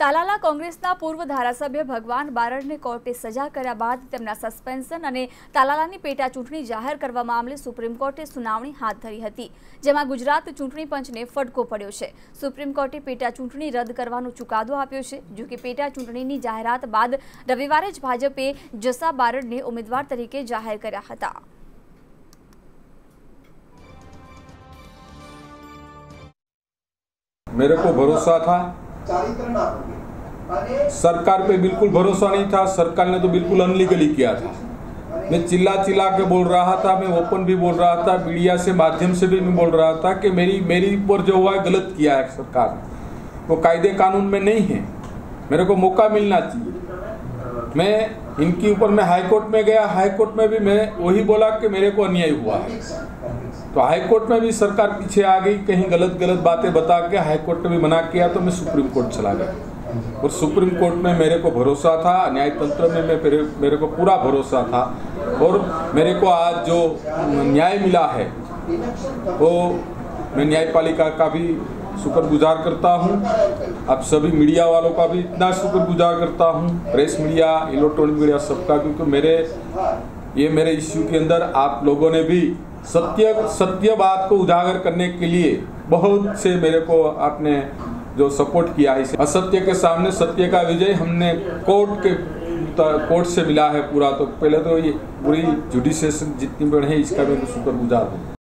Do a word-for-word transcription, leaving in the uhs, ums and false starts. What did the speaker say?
તાલાલા કોંગ્રેસના પૂર્વ ધારાસભ્ય ભગવાન બારડને કોર્ટે સજા કર્યા બાદ તેમના સસ્પેન્શન અને તાલાલાની પેટા ચૂંટણી જાહેર કરવા મામલે સુપ્રીમ કોર્ટે સુનાવણી હાથ ધરી હતી, જેમાં ગુજરાત ચૂંટણી પંચને ફટકો પડ્યો છે। સુપ્રીમ કોર્ટે પેટા ચૂંટણી રદ કરવાનો ચુકાદો આપ્યો છે। જો કે પેટા ચૂંટણીની જાહેરાત બાદ રવિવારે જ ભાજપે જસા બારડને ઉમેદવાર તરીકે જાહેર કર્યા હતા। मेरे को भरोसा था, सरकार पे बिल्कुल भरोसा नहीं था। सरकार ने तो बिल्कुल अनलीगली किया था। मैं चिल्ला चिल्ला के बोल रहा था, मैं ओपन भी बोल रहा था, मीडिया से माध्यम से भी मैं बोल रहा था कि मेरी मेरी ऊपर जो हुआ है गलत किया है सरकार ने, वो कायदे कानून में नहीं है। मेरे को मौका मिलना चाहिए। मैं इनके ऊपर मैं हाई कोर्ट में गया, हाई कोर्ट में भी मैं वही बोला कि मेरे को अन्याय हुआ है। तो हाई कोर्ट में भी सरकार पीछे आ गई, कहीं गलत गलत बातें बता के हाई कोर्ट ने भी मना किया, तो मैं सुप्रीम कोर्ट चला गया। और सुप्रीम कोर्ट में मेरे को भरोसा था, न्याय तंत्र में मैं मेरे, मेरे को पूरा भरोसा था। और मेरे को आज जो न्याय मिला है वो मैं न्यायपालिका का भी शुक्रगुजार करता हूँ। अब सभी मीडिया वालों का भी इतना शुक्रगुजार करता हूँ, प्रेस मीडिया, इलेक्ट्रॉनिक मीडिया, सबका, क्योंकि मेरे ये मेरे इश्यू के अंदर आप लोगों ने भी सत्य सत्य बात को उजागर करने के लिए बहुत से मेरे को आपने जो सपोर्ट किया है। असत्य के सामने सत्य का विजय हमने कोर्ट के कोर्ट से मिला है पूरा। तो पहले तो ये पूरी जुडिशियल जितनी बड़ी है इसका मैं शुक्रगुजार हूँ।